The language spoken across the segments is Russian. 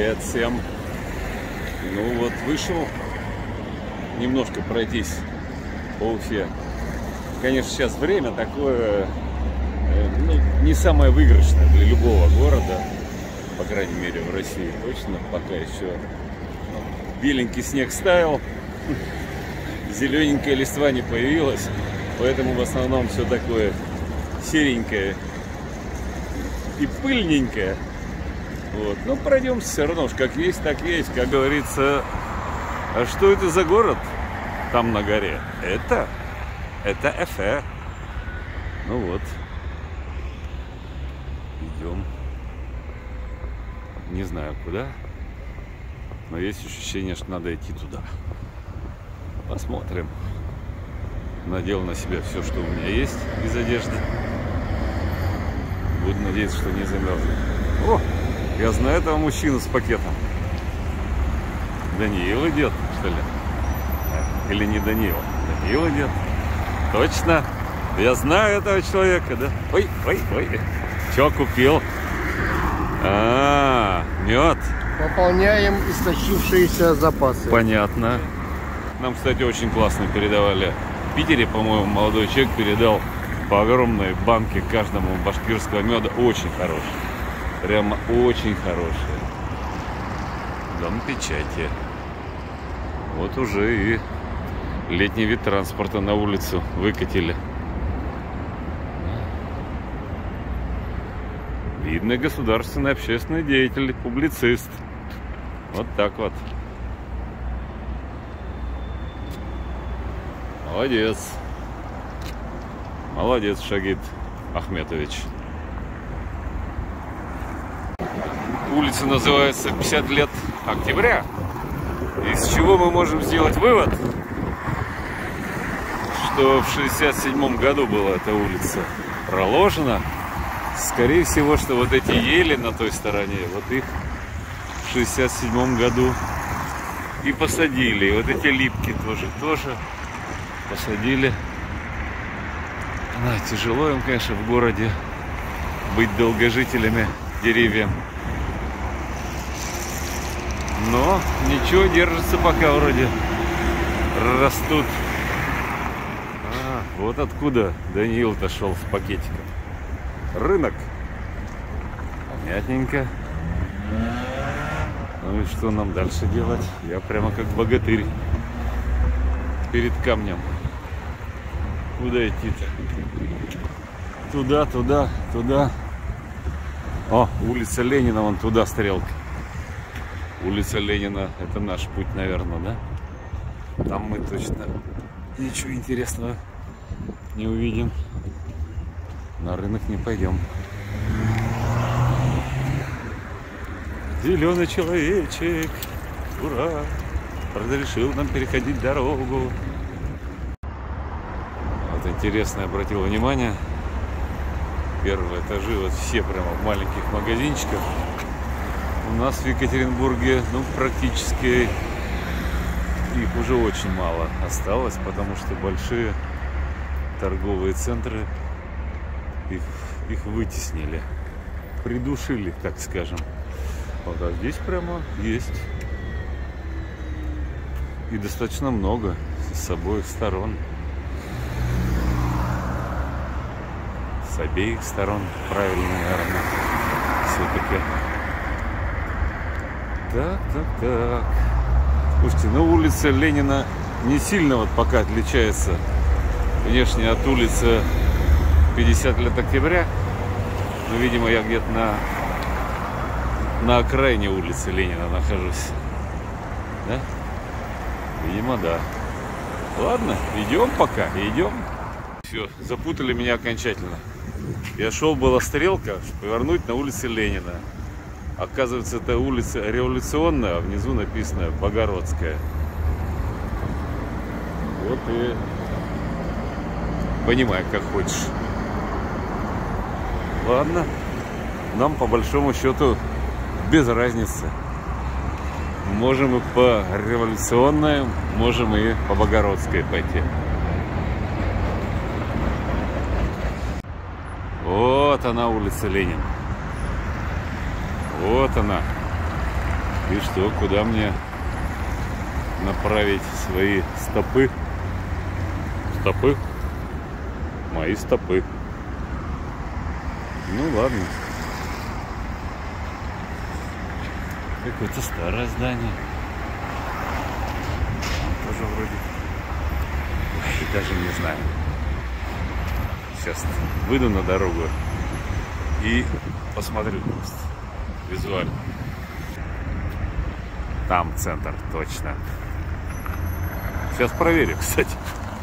Привет всем! Ну вот, вышел немножко пройтись по Уфе. Конечно, сейчас время такое, не самое выигрышное для любого города, по крайней мере в России точно, пока еще беленький снег стаял, зелененькая листва не появилась, поэтому в основном все такое серенькое и пыльненькое. Вот. Но пройдемся все равно, как есть, так есть. Как говорится, а что это за город там на горе? Это Эфе. Ну вот. Идем. Не знаю куда, но есть ощущение, что надо идти туда. Посмотрим. Надел на себя все, что у меня есть из одежды. Буду надеяться, что не замерзну. О! Я знаю этого мужчину с пакетом. Даниил идет, что ли? Или не Даниил? Даниил идет. Точно. Я знаю этого человека, да? Ой. Че купил? Мед. Пополняем истощившиеся запасы. Понятно. Нам, кстати, очень классно передавали. В Питере, по-моему, молодой человек передал по огромной банке каждому башкирского меда. Очень хороший. Прямо очень хорошие. Дом печати. Вот уже и летний вид транспорта на улицу выкатили. Видный государственный общественный деятель, публицист. Вот так вот. Молодец. Молодец, Шагид Ахметович. Улица называется 50 лет октября. Из чего мы можем сделать вывод, что в 67 году была эта улица проложена. Скорее всего, что вот эти ели на той стороне, вот их в 67 году и посадили. И вот эти липки тоже посадили. Тяжело им, конечно, в городе быть долгожителями деревьям. Но ничего, держится пока вроде. Растут. Вот откуда Даниил-то шел с пакетиком. Рынок. Понятненько. Ну и что нам дальше делать? Я прямо как богатырь перед камнем. Куда идти-то? Туда. О, улица Ленина, вон туда стрелка. Улица Ленина, это наш путь, наверное, да? Там мы точно ничего интересного не увидим. На рынок не пойдем. Зеленый человечек, ура, разрешил нам переходить дорогу. Вот интересно, обратил внимание, первые этажи вот все прямо в маленьких магазинчиках. У нас в Екатеринбурге, практически их уже очень мало осталось, потому что большие торговые центры их вытеснили, придушили, так скажем. Вот, а здесь прямо есть. И достаточно много с обоих сторон. С обеих сторон, правильно, наверное, все-таки. Так. Слушайте, улица Ленина не сильно вот пока отличается внешне от улицы 50 лет октября. Но, видимо, я где-то на окраине улицы Ленина нахожусь. Да? Видимо, да. Ладно, идем пока, идем. Все, запутали меня окончательно. Я шел, была стрелка, повернуть на улице Ленина. Оказывается, это улица Революционная, а внизу написано Богородская. Вот и понимай, как хочешь. Ладно, нам по большому счету без разницы. Можем и по Революционной, можем и по Богородской пойти. Вот она, улица Ленина. Вот она. И что, куда мне направить свои стопы? Стопы? Мои стопы. Ну ладно. Какое-то старое здание. Там тоже вроде. И даже не знаю. Сейчас выйду на дорогу и посмотрю просто визуально. Там центр, точно. Сейчас проверю, кстати.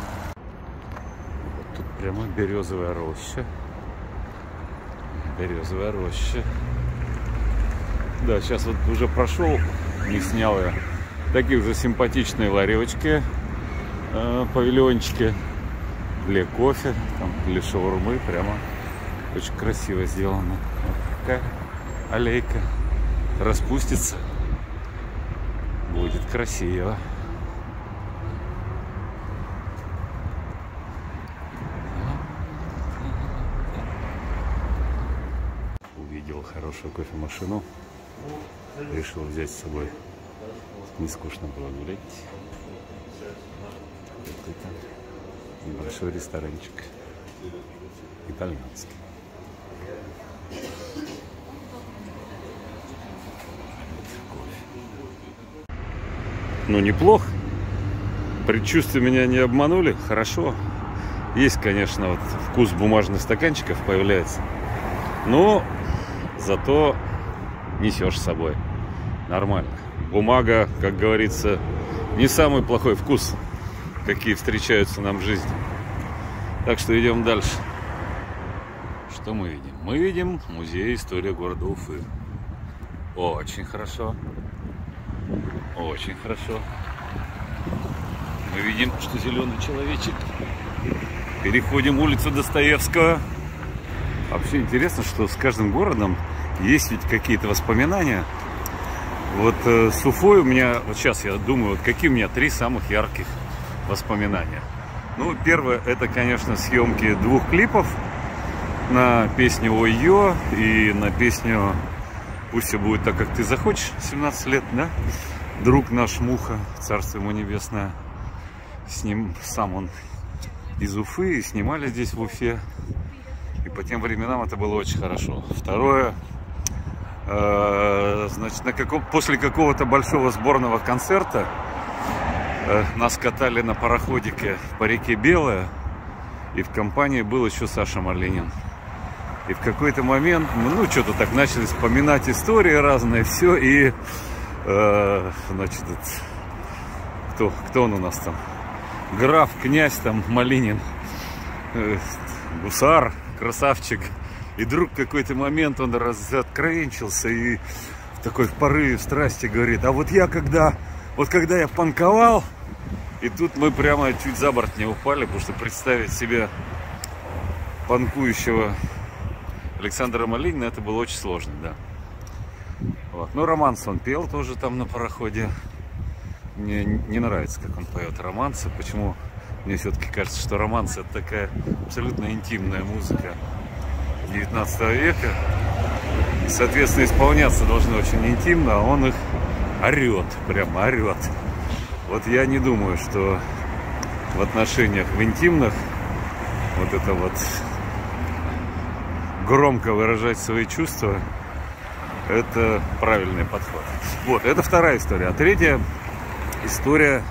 Вот тут прямо березовая роща. Березовая роща. Да, сейчас вот уже прошел, не снял я. Такие же симпатичные ларечки, павильончики для кофе, там, для шаурмы. Прямо очень красиво сделано. Вот такая аллейка. Распустится. Будет красиво. Увидел хорошую кофемашину. Решил взять с собой. Не скучно было гулять. Какой-то небольшой ресторанчик. Итальянский. Ну, неплохо. Предчувствия меня не обманули. Хорошо. Есть, конечно, вот вкус бумажных стаканчиков появляется. Но зато несешь с собой. Нормально. Бумага, как говорится, не самый плохой вкус, какие встречаются нам в жизни. Так что идем дальше. Что мы видим? Мы видим музей истории города Уфы. Очень хорошо. Очень хорошо. Мы видим, что зеленый человечек. Переходим улицу Достоевского. Вообще интересно, что с каждым городом есть ведь какие-то воспоминания. Вот с Уфой у меня, вот сейчас я думаю, вот какие у меня 3 самых ярких воспоминания. Ну, первое, это, конечно, съемки 2 клипов на песню «Ой-ё» и на песню «Пусть все будет так, как ты захочешь», 17 лет, да? Друг наш Муха, царство ему небесное, с ним сам он из Уфы, и снимали здесь в Уфе. И по тем временам это было очень хорошо. Второе, значит, после какого-то большого сборного концерта нас катали на пароходике по реке Белая, и в компании был еще Саша Малинин. И в какой-то момент, ну, что-то так начали вспоминать истории разные, все, и, значит, кто он у нас там? Граф, князь там, Малинин, гусар, красавчик. И вдруг в какой-то момент он разоткровенчился и в такой порыве страсти говорит: а вот я когда я панковал, и тут мы прямо чуть за борт не упали, потому что представить себе панкующего Александра Малинина, это было очень сложно, да. Вот. Ну, романс он пел тоже там на пароходе. Мне не нравится, как он поет романсы. Почему? Мне все-таки кажется, что романс — это такая абсолютно интимная музыка 19 века. И, соответственно, исполняться должны очень интимно, а он их орет, прямо орет. Вот я не думаю, что в отношениях в интимных вот это вот громко выражать свои чувства — это правильный подход. Вот, это вторая история. А третья история...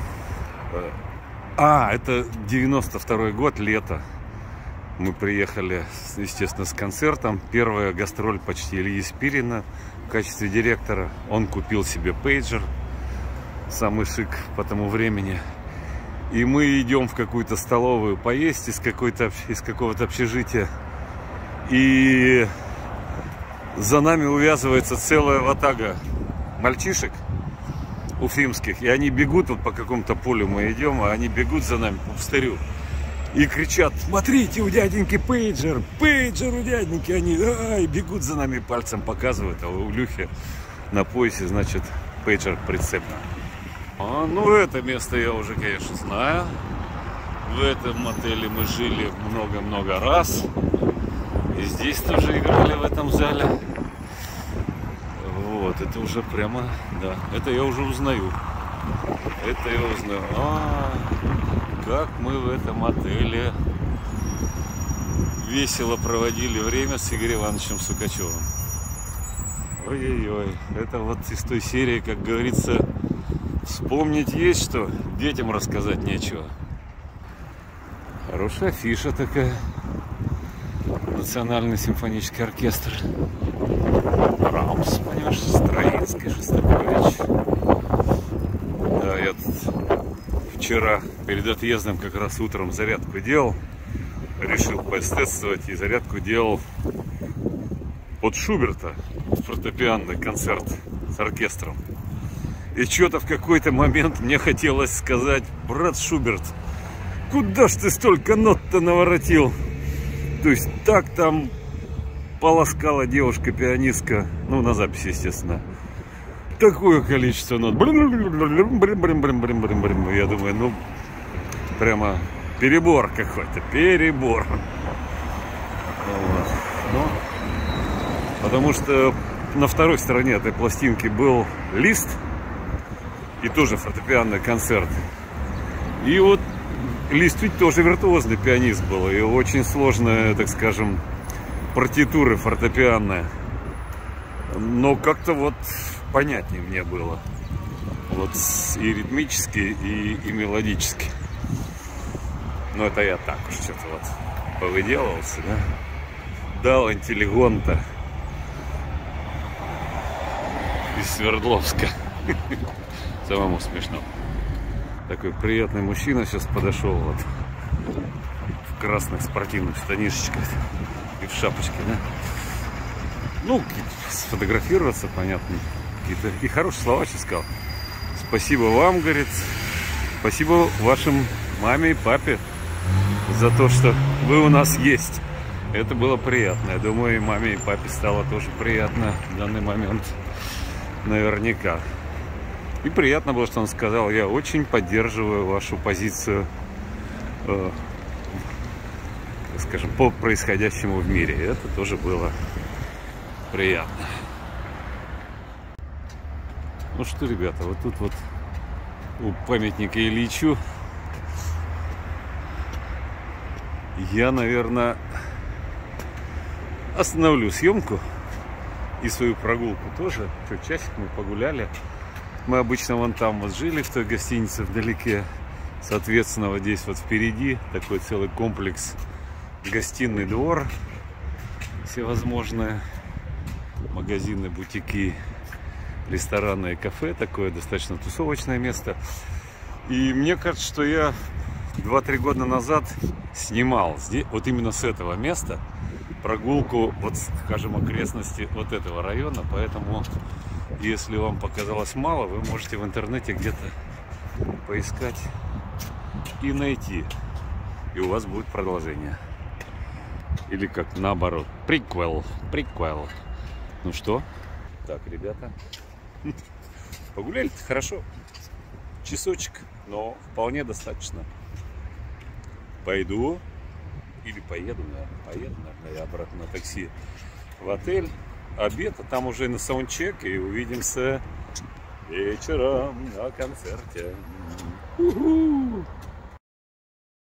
это 92-й год, лето. Мы приехали, естественно, с концертом. Первая гастроль почти Ильи Спирина в качестве директора. Он купил себе пейджер, самый шик по тому времени. И мы идем в какую-то столовую поесть из какого-то общежития. И за нами увязывается целая ватага мальчишек уфимских. И они бегут, вот по какому-то полю мы идем, а они бегут за нами по пустырю. И кричат: смотрите, у дяденьки пейджер, пейджер у дяденьки. Они бегут за нами, пальцем показывают, а у Люхи на поясе, значит, пейджер прицеплен. Ну, это место я уже, конечно, знаю. В этом отеле мы жили много-много раз. И здесь тоже играли в этом зале. Вот. Вот это уже прямо, да, это я уже узнаю. Это я узнаю. Как мы в этом отеле весело проводили время с Игорем Ивановичем Сукачевым. Ой-ой-ой, это вот из той серии, как говорится, вспомнить есть что, детям рассказать нечего. Хорошая афиша такая. Национальный симфонический оркестр. Брамс, понимаешь, Строинский, Шостакович. Да, я тут вчера перед отъездом как раз утром зарядку делал. Решил поэстетствовать и зарядку делал под Шуберта. Фортепианный концерт с оркестром. И что-то в какой-то момент мне хотелось сказать: брат Шуберт, куда ж ты столько нот-то наворотил? То есть так там полоскала девушка-пианистка, ну на записи, естественно, такое количество нот. Я думаю, ну прямо перебор какой-то, перебор. Вот. Ну, потому что на второй стороне этой пластинки был Лист и тоже фортепианный концерт. И вот Лист ведь тоже виртуозный пианист был, и очень сложная, так скажем, партитуры фортепианная. Но как-то вот понятнее мне было. Вот и ритмически, и мелодически. Но это я так уж что-то вот повыделывался, да? Дал интеллигонта из Свердловска. Самому смешно. Такой приятный мужчина сейчас подошел вот в красных спортивных штанишечках и в шапочке, да? Ну, сфотографироваться, понятно. Какие-то такие хорошие слова сейчас сказал. Спасибо вам, говорит. Спасибо вашим маме и папе за то, что вы у нас есть. Это было приятно. Я думаю, и маме, и папе стало тоже приятно в данный момент. Наверняка. И приятно было, что он сказал: я очень поддерживаю вашу позицию, скажем, по происходящему в мире. Это тоже было приятно. Ну что, ребята, вот тут вот у памятника Ильичу я, наверное, остановлю съемку и свою прогулку тоже. Часик мы погуляли. Мы обычно вон там вот жили, в той гостинице вдалеке. Соответственно, вот здесь вот впереди такой целый комплекс. Гостиный двор. Всевозможные магазины, бутики, рестораны и кафе. Такое достаточно тусовочное место. И мне кажется, что я 2-3 года назад снимал здесь, вот именно с этого места прогулку, вот, скажем, окрестности вот этого района. Поэтому, если вам показалось мало, вы можете в интернете где-то поискать и найти. И у вас будет продолжение. Или как наоборот. Приквел. Приквел. Ну что? Так, ребята. Погуляли-то хорошо. Часочек, но вполне достаточно. Пойду. Или поеду, наверное. Поеду, наверное, я обратно на такси в отель. Обед, а там уже на саундчек. И увидимся вечером на концерте. У-ху!